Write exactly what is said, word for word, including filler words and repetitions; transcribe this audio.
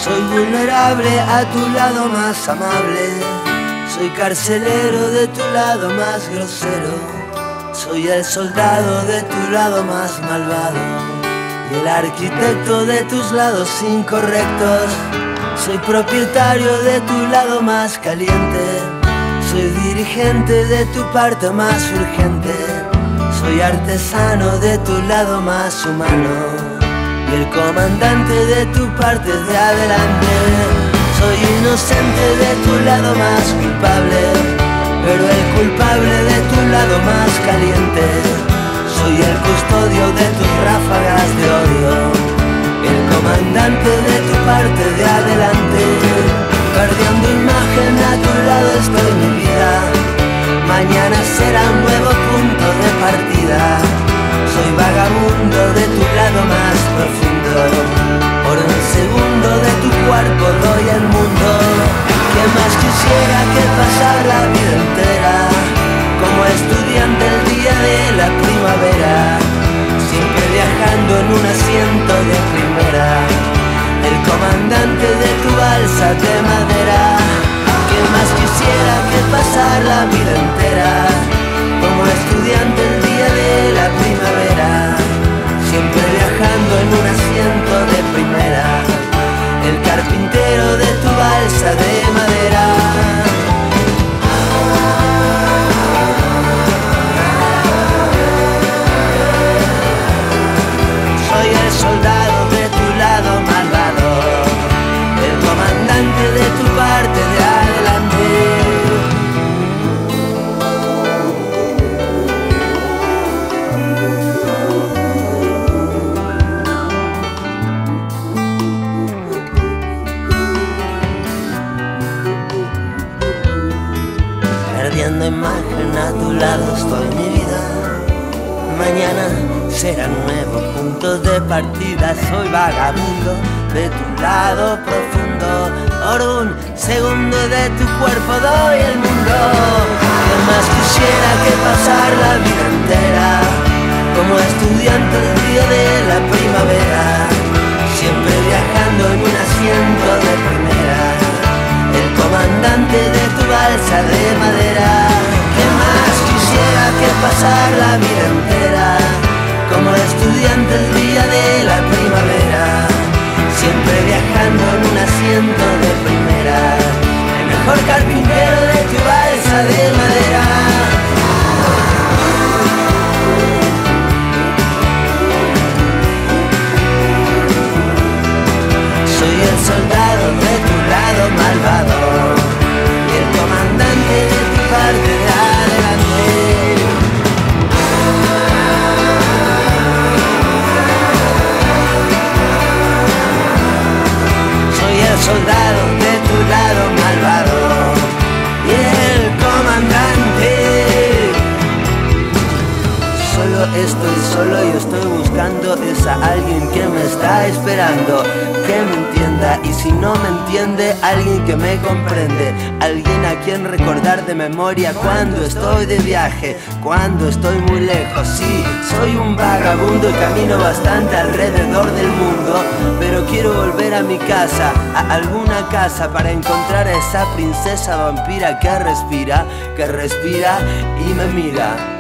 Soy vulnerable a tu lado más amable, soy carcelero de tu lado más grosero, soy el soldado de tu lado más malvado y el arquitecto de tus lados incorrectos. Soy propietario de tu lado más caliente, soy dirigente de tu parte más urgente, soy artesano de tu lado más humano y el comandante de tu parte de adelante. Soy inocente de tu lado más culpable, pero el culpable de tu lado más caliente. Soy el custodio de tus ráfagas de odio, el comandante de tu parte de adelante. Perdiendo imagen, a tu lado estoy mi vida, mañana será un nuevo punto de partida. Soy vagabundo de tu lado más profundo, por un segundo de tu cuerpo doy al mundo. ¿Qué más quisiera que pasar la vida entera como estudiante el día de la primavera, siempre viajando en un asiento de primera, el comandante de tu balsa de madera? ¿Qué más quisiera que pasar la vida entera como estudiante el día de la primavera, siempre viajando en un asiento de primera, el carpintero de tu balsa de madera? Soy el soldado de tu lado malvado, el comandante de tu parte de adelante. Perdiendo imagen, a tu lado estoy mi vida, mañana será un nuevo punto de partida. Soy vagabundo de tu lado profundo, por un segundo de tu cuerpo doy el mundo. ¿Qué más quisiera que pasar la vida entera como estudiante el día de la primavera, siempre viajando en un asiento de primera, el comandante de tu balsa de madera? ¿Qué más quisiera que pasar la vida entera como estudiante el día de la primavera, siempre viajando en un asiento de primera, el mejor carpintero de tu balsa de madera? Soy el soldado de tu lado malvado y el comandante de tu parte de adelante. Soy el soldado de tu lado malvado y el comandante. Solo estoy solo y estoy buscando esa alguien que me está esperando, que me entienda, y si no me entiende, alguien que me comprende, alguien a quien recordar de memoria cuando estoy de viaje, cuando estoy muy lejos. Sí, soy un vagabundo y camino bastante alrededor del mundo, pero quiero volver a mi casa, a alguna casa, para encontrar a esa princesa vampira que respira, que respira y me mira.